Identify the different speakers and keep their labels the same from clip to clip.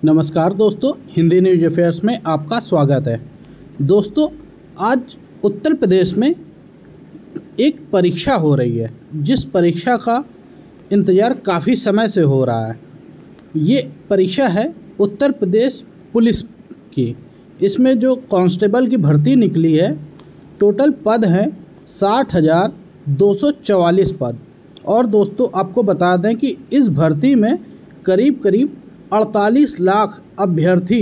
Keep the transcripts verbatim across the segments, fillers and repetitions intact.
Speaker 1: नमस्कार दोस्तों, Hindi news affairs में आपका स्वागत है। दोस्तों, आज उत्तर प्रदेश में एक परीक्षा हो रही है, जिस परीक्षा का इंतज़ार काफ़ी समय से हो रहा है। ये परीक्षा है उत्तर प्रदेश पुलिस की। इसमें जो कांस्टेबल की भर्ती निकली है, टोटल पद हैं साठ हज़ार दो सौ चवालीस पद। और दोस्तों, आपको बता दें कि इस भर्ती में करीब करीब अड़तालीस लाख अभ्यर्थी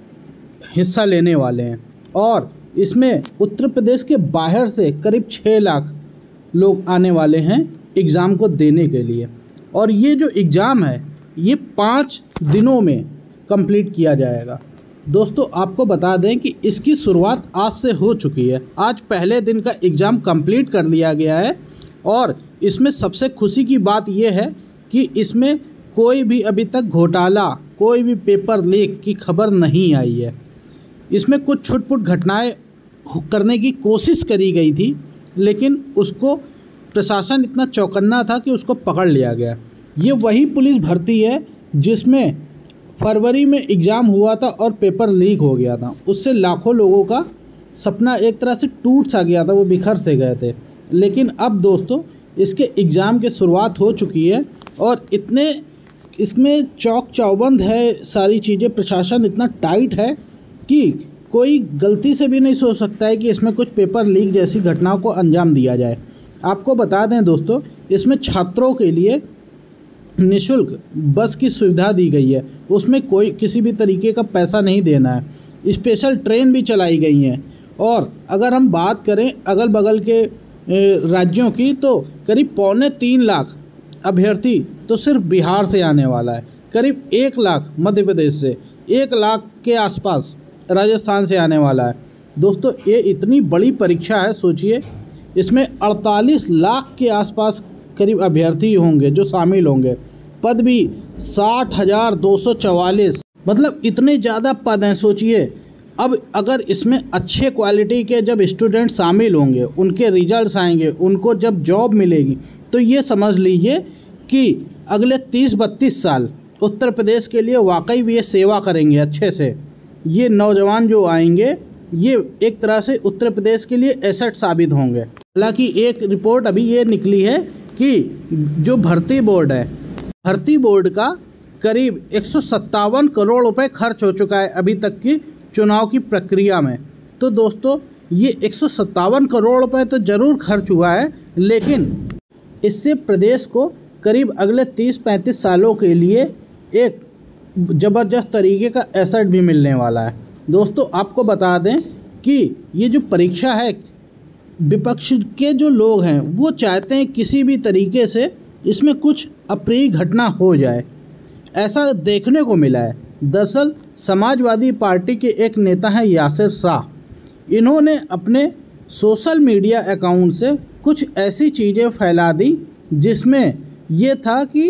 Speaker 1: हिस्सा लेने वाले हैं और इसमें उत्तर प्रदेश के बाहर से करीब छः लाख लोग आने वाले हैं एग्ज़ाम को देने के लिए। और ये जो एग्ज़ाम है, ये पाँच दिनों में कंप्लीट किया जाएगा। दोस्तों, आपको बता दें कि इसकी शुरुआत आज से हो चुकी है। आज पहले दिन का एग्ज़ाम कंप्लीट कर लिया गया है और इसमें सबसे खुशी की बात यह है कि इसमें कोई भी अभी तक घोटाला, कोई भी पेपर लीक की खबर नहीं आई है। इसमें कुछ छुटपुट घटनाएं करने की कोशिश करी गई थी, लेकिन उसको प्रशासन इतना चौकन्ना था कि उसको पकड़ लिया गया। ये वही पुलिस भर्ती है जिसमें फरवरी में एग्ज़ाम हुआ था और पेपर लीक हो गया था। उससे लाखों लोगों का सपना एक तरह से टूट सा गया था, वो बिखर से गए थे। लेकिन अब दोस्तों, इसके एग्ज़ाम की शुरुआत हो चुकी है और इतने इसमें चौक चौबंद है, सारी चीज़ें, प्रशासन इतना टाइट है कि कोई गलती से भी नहीं सोच सकता है कि इसमें कुछ पेपर लीक जैसी घटनाओं को अंजाम दिया जाए। आपको बता दें दोस्तों, इसमें छात्रों के लिए निःशुल्क बस की सुविधा दी गई है। उसमें कोई किसी भी तरीके का पैसा नहीं देना है। स्पेशल ट्रेन भी चलाई गई हैं। और अगर हम बात करें अगल बगल के राज्यों की, तो करीब पौने तीन लाख अभ्यर्थी तो सिर्फ बिहार से आने वाला है। करीब एक लाख मध्य प्रदेश से, एक लाख के आसपास राजस्थान से आने वाला है। दोस्तों, ये इतनी बड़ी परीक्षा है, सोचिए इसमें अड़तालीस लाख के आसपास करीब अभ्यर्थी होंगे जो शामिल होंगे। पद भी साठ हज़ार दो सौ चवालीस, मतलब इतने ज़्यादा पद हैं। सोचिए, अब अगर इसमें अच्छे क्वालिटी के जब स्टूडेंट शामिल होंगे, उनके रिजल्ट्स आएंगे, उनको जब जॉब मिलेगी, तो ये समझ लीजिए कि अगले तीस बत्तीस साल उत्तर प्रदेश के लिए वाकई भी ये सेवा करेंगे अच्छे से। ये नौजवान जो आएंगे, ये एक तरह से उत्तर प्रदेश के लिए एसेट साबित होंगे। हालांकि एक रिपोर्ट अभी ये निकली है कि जो भर्ती बोर्ड है, भर्ती बोर्ड का करीब एक सौ सत्तावन करोड़ रुपए खर्च हो चुका है अभी तक की चुनाव की प्रक्रिया में। तो दोस्तों, ये एक सौ सत्तावन करोड़ रुपए तो ज़रूर खर्च हुआ है, लेकिन इससे प्रदेश को करीब अगले तीस पैंतीस सालों के लिए एक ज़बरदस्त तरीके का एसेट भी मिलने वाला है। दोस्तों, आपको बता दें कि ये जो परीक्षा है, विपक्ष के जो लोग हैं वो चाहते हैं किसी भी तरीके से इसमें कुछ अप्रिय घटना हो जाए। ऐसा देखने को मिला है। दरअसल समाजवादी पार्टी के एक नेता हैं यासिर शाह। इन्होंने अपने सोशल मीडिया अकाउंट से कुछ ऐसी चीज़ें फैला दी जिसमें ये था कि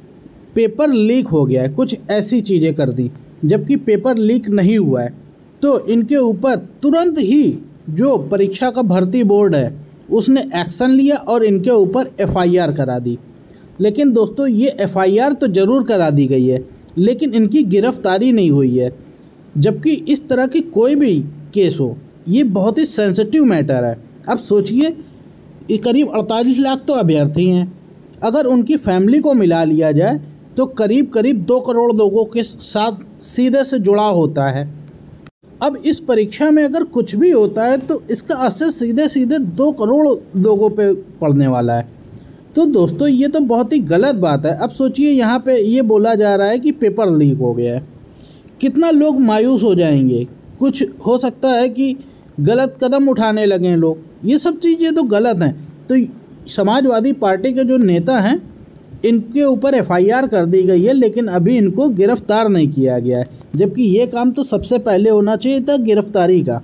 Speaker 1: पेपर लीक हो गया है, कुछ ऐसी चीज़ें कर दी, जबकि पेपर लीक नहीं हुआ है। तो इनके ऊपर तुरंत ही जो परीक्षा का भर्ती बोर्ड है उसने एक्शन लिया और इनके ऊपर एफ आई आर करा दी। लेकिन दोस्तों, ये एफ आई आर तो ज़रूर करा दी गई है, लेकिन इनकी गिरफ्तारी नहीं हुई है। जबकि इस तरह की कोई भी केस हो, ये बहुत ही सेंसिटिव मैटर है। अब सोचिए, ये करीब अड़तालीस लाख तो अभ्यर्थी हैं। अगर उनकी फैमिली को मिला लिया जाए तो करीब करीब दो करोड़ लोगों के साथ सीधे से जुड़ा होता है। अब इस परीक्षा में अगर कुछ भी होता है तो इसका असर सीधे सीधे दो करोड़ लोगों पे पड़ने वाला है। तो दोस्तों, ये तो बहुत ही गलत बात है। अब सोचिए, यहाँ पे ये बोला जा रहा है कि पेपर लीक हो गया है। कितना लोग मायूस हो जाएंगे। कुछ हो सकता है कि गलत कदम उठाने लगें लोग। ये सब चीज़ें तो गलत हैं। तो समाजवादी पार्टी के जो नेता हैं, इनके ऊपर एफ आई आर कर दी गई है, लेकिन अभी इनको गिरफ्तार नहीं किया गया है। जबकि ये काम तो सबसे पहले होना चाहिए था, गिरफ्तारी का।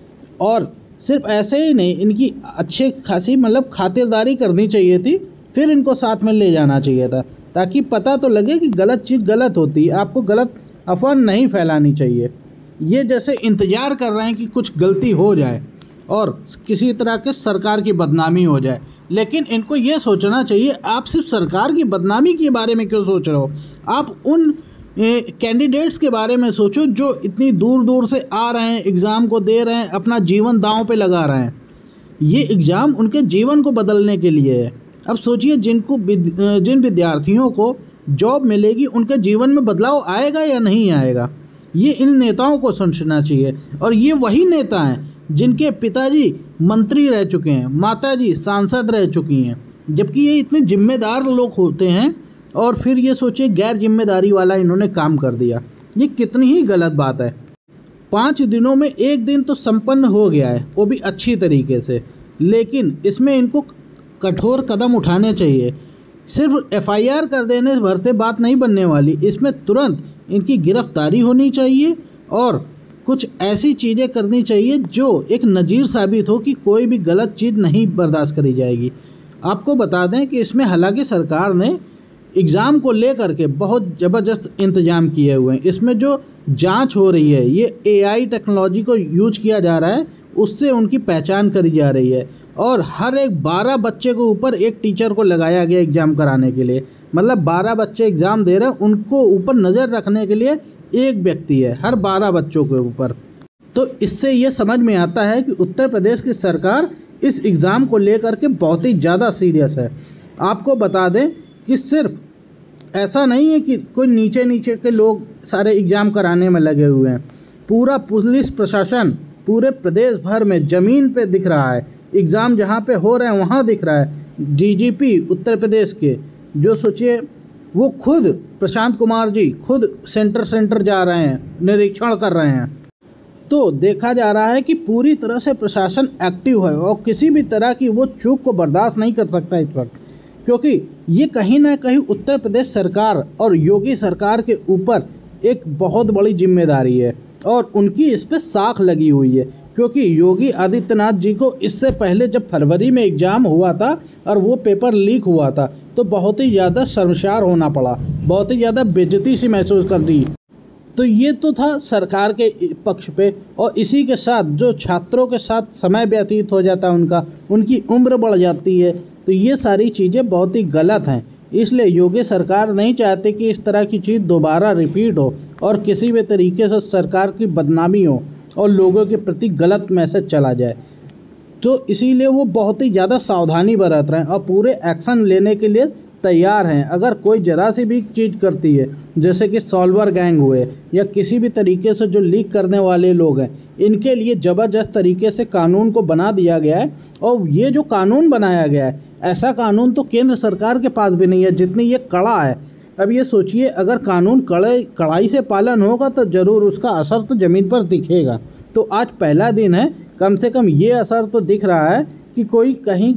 Speaker 1: और सिर्फ ऐसे ही नहीं, इनकी अच्छे खासी मतलब खातिरदारी करनी चाहिए थी, फिर इनको साथ में ले जाना चाहिए था, ताकि पता तो लगे कि गलत चीज़ गलत होती है। आपको गलत अफवाह नहीं फैलानी चाहिए। ये जैसे इंतज़ार कर रहे हैं कि कुछ गलती हो जाए और किसी तरह के सरकार की बदनामी हो जाए, लेकिन इनको ये सोचना चाहिए, आप सिर्फ सरकार की बदनामी के बारे में क्यों सोच रहे हो? आप उन कैंडिडेट्स के बारे में सोचो जो इतनी दूर दूर से आ रहे हैं, एग्ज़ाम को दे रहे हैं, अपना जीवन दांव पे लगा रहे हैं। ये एग्ज़ाम उनके जीवन को बदलने के लिए है। अब सोचिए जिनको जिन विद्यार्थियों को जॉब मिलेगी उनके जीवन में बदलाव आएगा या नहीं आएगा, ये इन नेताओं को सोचना चाहिए। और ये वही नेता हैं जिनके पिताजी मंत्री रह चुके हैं, माताजी सांसद रह चुकी हैं, जबकि ये इतने जिम्मेदार लोग होते हैं और फिर ये सोचिए गैर जिम्मेदारी वाला इन्होंने काम कर दिया। ये कितनी ही गलत बात है। पाँच दिनों में एक दिन तो संपन्न हो गया है, वो भी अच्छी तरीके से, लेकिन इसमें इनको कठोर कदम उठाने चाहिए। सिर्फ एफ आई आर कर देने भर से बात नहीं बनने वाली, इसमें तुरंत इनकी गिरफ्तारी होनी चाहिए और कुछ ऐसी चीज़ें करनी चाहिए जो एक नज़ीर साबित हो कि कोई भी गलत चीज़ नहीं बर्दाश्त करी जाएगी। आपको बता दें कि इसमें हालांकि सरकार ने एग्ज़ाम को लेकर के बहुत ज़बरदस्त इंतज़ाम किए हुए हैं। इसमें जो जांच हो रही है ये ए आई टेक्नोलॉजी को यूज किया जा रहा है, उससे उनकी पहचान करी जा रही है और हर एक बारह बच्चे के ऊपर एक टीचर को लगाया गया एग्ज़ाम कराने के लिए। मतलब बारह बच्चे एग्ज़ाम दे रहे हैं, उनको ऊपर नज़र रखने के लिए एक व्यक्ति है हर बारह बच्चों के ऊपर। तो इससे ये समझ में आता है कि उत्तर प्रदेश की सरकार इस एग्ज़ाम को लेकर के बहुत ही ज़्यादा सीरियस है। आपको बता दें कि सिर्फ ऐसा नहीं है कि कोई नीचे नीचे के लोग सारे एग्ज़ाम कराने में लगे हुए हैं, पूरा पुलिस प्रशासन पूरे प्रदेश भर में ज़मीन पे दिख रहा है। एग्ज़ाम जहाँ पे हो रहे हैं वहाँ दिख रहा है। D G P Uttar Pradesh के जो सोचिए वो खुद प्रशांत कुमार जी खुद सेंटर सेंटर जा रहे हैं, निरीक्षण कर रहे हैं। तो देखा जा रहा है कि पूरी तरह से प्रशासन एक्टिव है और किसी भी तरह की वो चूक को बर्दाश्त नहीं कर सकता इस वक्त, क्योंकि ये कहीं ना कहीं उत्तर प्रदेश सरकार और योगी सरकार के ऊपर एक बहुत बड़ी जिम्मेदारी है और उनकी इस पर साख लगी हुई है। क्योंकि योगी आदित्यनाथ जी को इससे पहले जब फरवरी में एग्ज़ाम हुआ था और वो पेपर लीक हुआ था तो बहुत ही ज़्यादा शर्मसार होना पड़ा, बहुत ही ज़्यादा बेइज्जती सी महसूस कर दी। तो ये तो था सरकार के पक्ष पे, और इसी के साथ जो छात्रों के साथ समय व्यतीत हो जाता है उनका, उनकी उम्र बढ़ जाती है, तो ये सारी चीज़ें बहुत ही गलत हैं। इसलिए योगी सरकार नहीं चाहती कि इस तरह की चीज़ दोबारा रिपीट हो और किसी भी तरीके से सरकार की बदनामी हो और लोगों के प्रति गलत मैसेज चला जाए। तो इसीलिए वो बहुत ही ज़्यादा सावधानी बरत रहे हैं और पूरे एक्शन लेने के लिए तैयार हैं। अगर कोई ज़रा सी भी चीज़ करती है, जैसे कि सॉल्वर गैंग हुए या किसी भी तरीके से जो लीक करने वाले लोग हैं, इनके लिए ज़बरदस्त तरीके से कानून को बना दिया गया है। और ये जो कानून बनाया गया है, ऐसा कानून तो केंद्र सरकार के पास भी नहीं है जितनी ये कड़ा है। अब ये सोचिए अगर कानून कड़े कड़ाई से पालन होगा तो ज़रूर उसका असर तो ज़मीन पर दिखेगा। तो आज पहला दिन है, कम से कम ये असर तो दिख रहा है कि कोई कहीं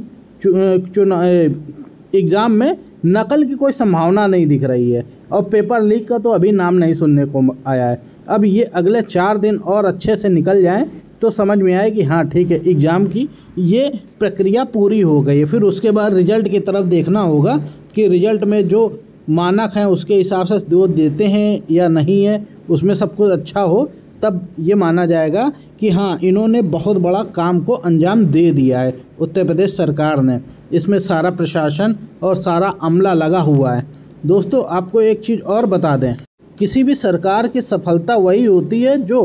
Speaker 1: चुना एग्ज़ाम में नकल की कोई संभावना नहीं दिख रही है और पेपर लीक का तो अभी नाम नहीं सुनने को आया है। अब ये अगले चार दिन और अच्छे से निकल जाएं तो समझ में आए कि हाँ ठीक है, एग्ज़ाम की ये प्रक्रिया पूरी हो गई है। फिर उसके बाद रिज़ल्ट की तरफ देखना होगा कि रिज़ल्ट में जो मानक हैं उसके हिसाब से वो देते हैं या नहीं है, उसमें सब कुछ अच्छा हो तब ये माना जाएगा कि हाँ इन्होंने बहुत बड़ा काम को अंजाम दे दिया है उत्तर प्रदेश सरकार ने। इसमें सारा प्रशासन और सारा अमला लगा हुआ है। दोस्तों आपको एक चीज़ और बता दें, किसी भी सरकार की सफलता वही होती है जो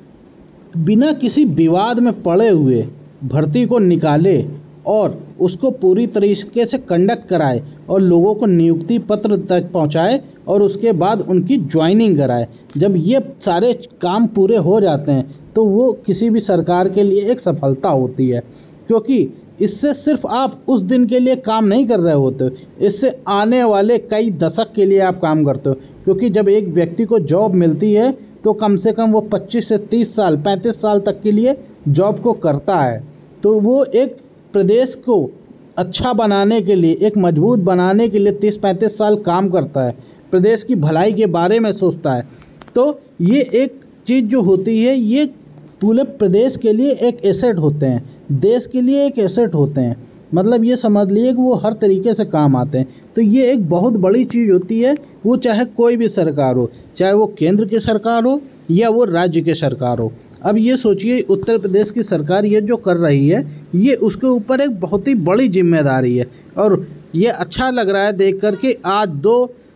Speaker 1: बिना किसी विवाद में पड़े हुए भर्ती को निकाले और उसको पूरी तरीके से कंडक्ट कराए और लोगों को नियुक्ति पत्र तक पहुंचाए और उसके बाद उनकी ज्वाइनिंग कराए। जब ये सारे काम पूरे हो जाते हैं तो वो किसी भी सरकार के लिए एक सफलता होती है, क्योंकि इससे सिर्फ आप उस दिन के लिए काम नहीं कर रहे होते, इससे आने वाले कई दशक के लिए आप काम करते हो। क्योंकि जब एक व्यक्ति को जॉब मिलती है तो कम से कम वो पच्चीस से तीस साल पैंतीस साल तक के लिए जॉब को करता है। तो वो एक प्रदेश को अच्छा बनाने के लिए, एक मजबूत बनाने के लिए तीस पैंतीस साल काम करता है, प्रदेश की भलाई के बारे में सोचता है। तो ये एक चीज़ जो होती है ये पूरे प्रदेश के लिए एक एसेट होते हैं, देश के लिए एक एसेट होते हैं। मतलब ये समझ लिए कि वो हर तरीके से काम आते हैं। तो ये एक बहुत बड़ी चीज़ होती है, वो चाहे कोई भी सरकार हो, चाहे वो केंद्र की सरकार हो या वो राज्य की सरकार हो। अब ये सोचिए उत्तर प्रदेश की सरकार ये जो कर रही है ये उसके ऊपर एक बहुत ही बड़ी जिम्मेदारी है और ये अच्छा लग रहा है देख कर के आज दो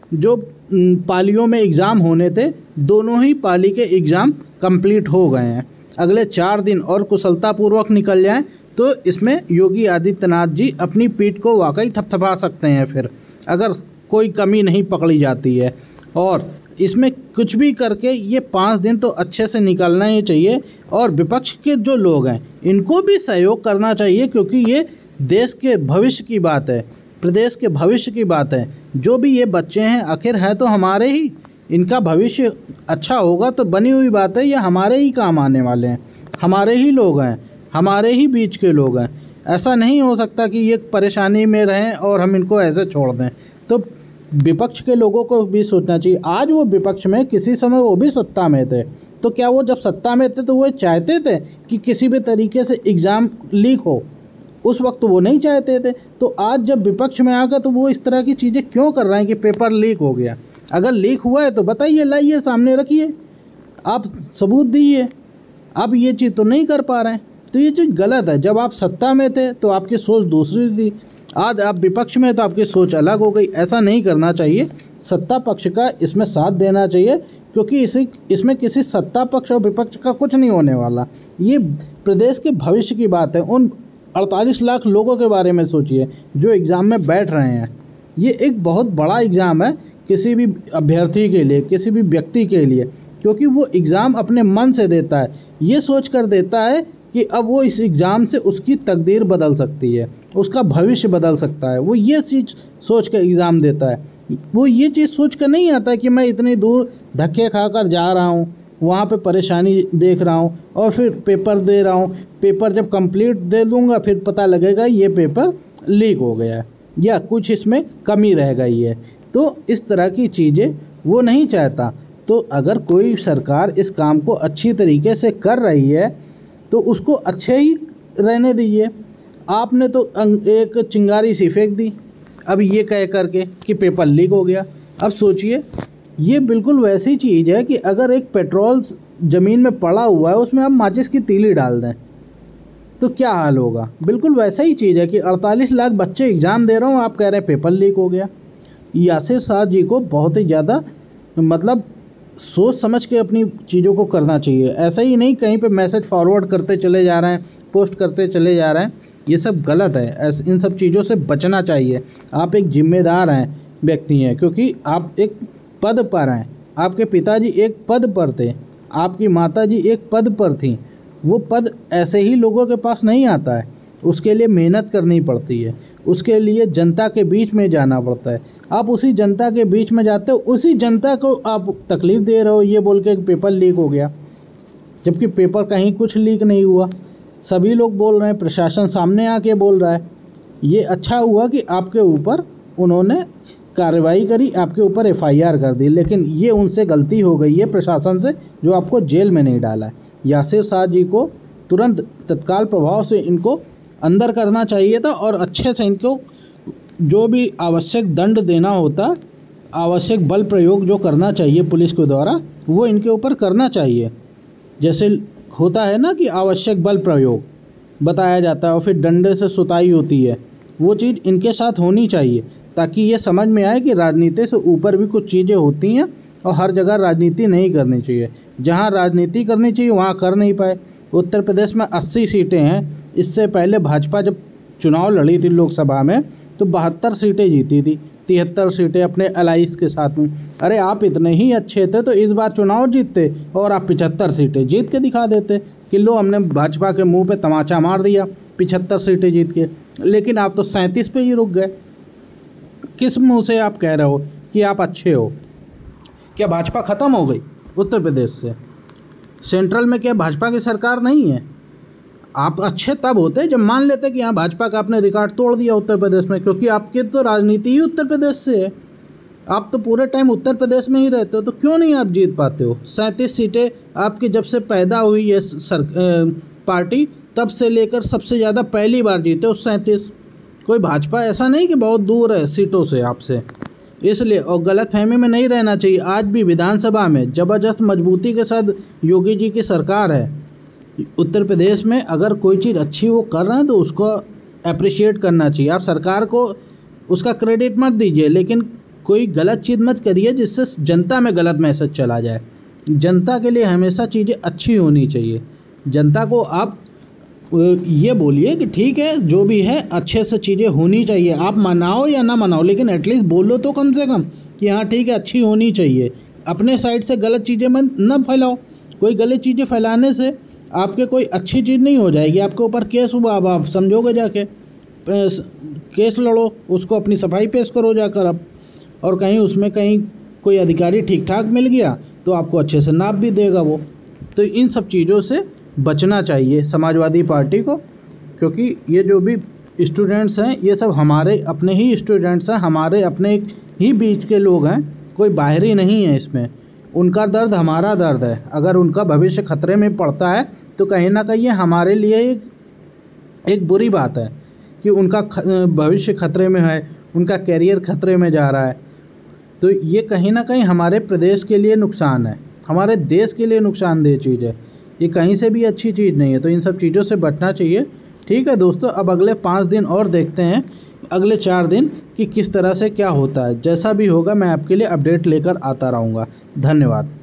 Speaker 1: जो पालियों में एग्ज़ाम होने थे, दोनों ही पाली के एग्ज़ाम कंप्लीट हो गए हैं। अगले चार दिन और कुशलतापूर्वक निकल जाएं तो इसमें योगी आदित्यनाथ जी अपनी पीठ को वाकई थपथपा सकते हैं फिर, अगर कोई कमी नहीं पकड़ी जाती है। और इसमें कुछ भी करके ये पाँच दिन तो अच्छे से निकलना ही चाहिए। और विपक्ष के जो लोग हैं इनको भी सहयोग करना चाहिए, क्योंकि ये देश के भविष्य की बात है, प्रदेश के भविष्य की बात है। जो भी ये बच्चे हैं आखिर है तो हमारे ही, इनका भविष्य अच्छा होगा तो बनी हुई बात है, ये हमारे ही काम आने वाले हैं, हमारे ही लोग हैं, हमारे ही बीच के लोग हैं। ऐसा नहीं हो सकता कि ये परेशानी में रहें और हम इनको ऐसे छोड़ दें। तो विपक्ष के लोगों को भी सोचना चाहिए। आज वो विपक्ष में, किसी समय वो भी सत्ता में थे, तो क्या वो जब सत्ता में थे तो वो चाहते थे कि किसी भी तरीके से एग्ज़ाम लीक हो? उस वक्त वो नहीं चाहते थे। तो आज जब विपक्ष में आ गए तो वो इस तरह की चीज़ें क्यों कर रहे हैं कि पेपर लीक हो गया? अगर लीक हुआ है तो बताइए, लाइए, सामने रखिए, आप सबूत दीजिए। अब ये चीज़ तो नहीं कर पा रहे हैं, तो ये चीज़ गलत है। जब आप सत्ता में थे तो आपकी सोच दूसरी थी, आज आप विपक्ष में तो आपकी सोच अलग हो गई। ऐसा नहीं करना चाहिए। सत्ता पक्ष का इसमें साथ देना चाहिए, क्योंकि इसी इसमें किसी सत्ता पक्ष और विपक्ष का कुछ नहीं होने वाला। ये प्रदेश के भविष्य की बात है। उन अड़तालीस लाख लोगों के बारे में सोचिए जो एग्ज़ाम में बैठ रहे हैं। ये एक बहुत बड़ा एग्ज़ाम है किसी भी अभ्यर्थी के लिए, किसी भी व्यक्ति के लिए, क्योंकि वो एग्ज़ाम अपने मन से देता है, ये सोच कर देता है कि अब वो इस एग्ज़ाम से उसकी तकदीर बदल सकती है, उसका भविष्य बदल सकता है। वो ये चीज़ सोच कर एग्ज़ाम देता है। वो ये चीज़ सोच कर नहीं आता कि मैं इतनी दूर धक्के खाकर जा रहा हूँ, वहाँ पे परेशानी देख रहा हूँ और फिर पेपर दे रहा हूँ, पेपर जब कंप्लीट दे दूँगा फिर पता लगेगा ये पेपर लीक हो गया है या कुछ इसमें कमी रह गई है। तो इस तरह की चीज़ें वो नहीं चाहता। तो अगर कोई सरकार इस काम को अच्छी तरीके से कर रही है तो उसको अच्छे ही रहने दीजिए। आपने तो एक चिंगारी सी फेंक दी अब ये कह करके कि पेपर लीक हो गया। अब सोचिए, ये बिल्कुल वैसी चीज़ है कि अगर एक पेट्रोल ज़मीन में पड़ा हुआ है उसमें आप माचिस की तीली डाल दें तो क्या हाल होगा। बिल्कुल वैसा ही चीज़ है कि अड़तालीस लाख बच्चे एग्ज़ाम दे रहे हो, आप कह रहे हैं पेपर लीक हो गया। यासिर शाह जी को बहुत ही ज़्यादा मतलब सोच समझ के अपनी चीज़ों को करना चाहिए। ऐसा ही नहीं कहीं पे मैसेज फॉरवर्ड करते चले जा रहे हैं, पोस्ट करते चले जा रहे हैं, ये सब गलत है। ऐसे इन सब चीज़ों से बचना चाहिए। आप एक जिम्मेदार हैं व्यक्ति हैं, क्योंकि आप एक पद पर हैं। आपके पिताजी एक पद पर थे, आपकी माताजी एक पद पर थी। वो पद ऐसे ही लोगों के पास नहीं आता है, उसके लिए मेहनत करनी पड़ती है, उसके लिए जनता के बीच में जाना पड़ता है। आप उसी जनता के बीच में जाते हो, उसी जनता को आप तकलीफ़ दे रहे हो ये बोल के पेपर लीक हो गया, जबकि पेपर कहीं कुछ लीक नहीं हुआ। सभी लोग बोल रहे हैं, प्रशासन सामने आके बोल रहा है। ये अच्छा हुआ कि आपके ऊपर उन्होंने कार्रवाई करी, आपके ऊपर एफ आई आर कर दी, लेकिन ये उनसे गलती हो गई है प्रशासन से जो आपको जेल में नहीं डाला है। यासिर शाह जी को तुरंत तत्काल प्रभाव से इनको अंदर करना चाहिए था और अच्छे से इनको जो भी आवश्यक दंड देना होता, आवश्यक बल प्रयोग जो करना चाहिए पुलिस के द्वारा, वो इनके ऊपर करना चाहिए। जैसे होता है ना कि आवश्यक बल प्रयोग बताया जाता है और फिर डंडे से सुताई होती है, वो चीज़ इनके साथ होनी चाहिए ताकि ये समझ में आए कि राजनीति से ऊपर भी कुछ चीज़ें होती हैं और हर जगह राजनीति नहीं करनी चाहिए। जहाँ राजनीति करनी चाहिए वहाँ कर नहीं पाए। उत्तर प्रदेश में अस्सी सीटें हैं। इससे पहले भाजपा जब चुनाव लड़ी थी लोकसभा में तो बहत्तर सीटें जीती थी, तिहत्तर सीटें अपने अलाइस के साथ में। अरे आप इतने ही अच्छे थे तो इस बार चुनाव जीतते और आप पिछहत्तर सीटें जीत के दिखा देते कि लो हमने भाजपा के मुंह पे तमाचा मार दिया पिछहत्तर सीटें जीत के। लेकिन आप तो सैंतीस पे ही रुक गए। किस मुंह से आप कह रहे हो कि आप अच्छे हो? क्या भाजपा ख़त्म हो गई उत्तर प्रदेश से? सेंट्रल में क्या भाजपा की सरकार नहीं है? आप अच्छे तब होते जब मान लेते कि यहाँ भाजपा का आपने रिकॉर्ड तोड़ दिया उत्तर प्रदेश में, क्योंकि आपकी तो राजनीति ही उत्तर प्रदेश से है। आप तो पूरे टाइम उत्तर प्रदेश में ही रहते हो, तो क्यों नहीं आप जीत पाते हो? सैंतीस सीटें आपकी जब से पैदा हुई है सर पार्टी तब से लेकर सबसे ज़्यादा पहली बार जीते हो सैंतीस। कोई भाजपा ऐसा नहीं कि बहुत दूर है सीटों से आपसे, इसलिए और गलतफहमी में नहीं रहना चाहिए। आज भी विधानसभा में ज़बरदस्त मजबूती के साथ योगी जी की सरकार है। उत्तर प्रदेश में अगर कोई चीज़ अच्छी वो कर रहे हैं तो उसको अप्रिशिएट करना चाहिए। आप सरकार को उसका क्रेडिट मत दीजिए, लेकिन कोई गलत चीज़ मत करिए जिससे जनता में गलत मैसेज चला जाए। जनता के लिए हमेशा चीज़ें अच्छी होनी चाहिए। जनता को आप ये बोलिए कि ठीक है जो भी है अच्छे से चीज़ें होनी चाहिए, आप मनाओ या ना मनाओ, लेकिन एटलीस्ट बोलो तो कम से कम कि हाँ ठीक है अच्छी होनी चाहिए। अपने साइड से गलत चीज़ें मत न फैलाओ। कोई गलत चीज़ें फैलाने से आपके कोई अच्छी चीज़ नहीं हो जाएगी, आपके ऊपर केस हुआ, अब आप समझोगे जाके केस लड़ो, उसको अपनी सफाई पेश करो जाकर अब। और कहीं उसमें कहीं कोई अधिकारी ठीक ठाक मिल गया तो आपको अच्छे से नाप भी देगा वो। तो इन सब चीज़ों से बचना चाहिए समाजवादी पार्टी को, क्योंकि ये जो भी स्टूडेंट्स हैं ये सब हमारे अपने ही स्टूडेंट्स हैं, हमारे अपने ही बीच के लोग हैं, कोई बाहरी नहीं है इसमें। उनका दर्द हमारा दर्द है। अगर उनका भविष्य खतरे में पड़ता है तो कहीं ना कहीं ये हमारे लिए एक एक बुरी बात है कि उनका भविष्य खतरे में है, उनका कैरियर खतरे में जा रहा है। तो ये कहीं ना कहीं हमारे प्रदेश के लिए नुकसान है, हमारे देश के लिए नुकसानदेह चीज़ है, ये कहीं से भी अच्छी चीज़ नहीं है। तो इन सब चीज़ों से बचना चाहिए। ठीक है दोस्तों, अब अगले पाँच दिन और देखते हैं, अगले चार दिन कि किस तरह से क्या होता है। जैसा भी होगा मैं आपके लिए अपडेट लेकर आता रहूँगा। धन्यवाद।